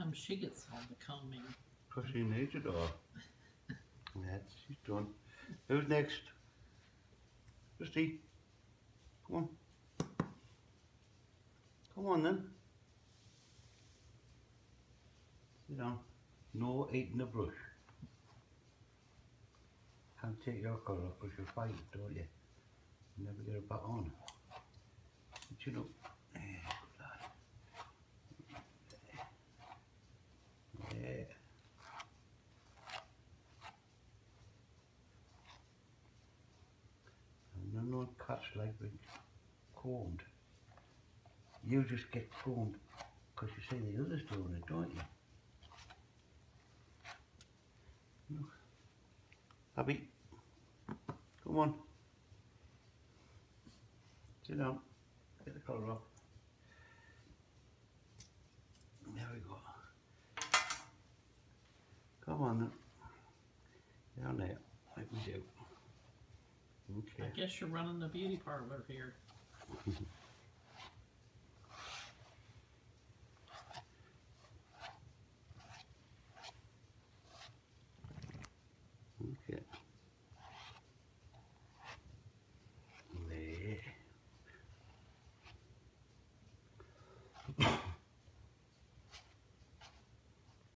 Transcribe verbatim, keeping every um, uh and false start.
come she gets all the combing? Because she needs it all. That's, she's done. Who's next? Christy, come on. Come on then. Sit down. No eating the brush. Can't take your colour off because you're fighting, don't you? You never get it back on. But you know. Yeah, good lad. Yeah. No, no cats like being combed. You just get combed because you see the others doing it, don't you? Look. Abby, come on. Sit down. Get the collar off. There we go. Come on then. Down there, like we do. Okay. I guess you're running the beauty parlor here.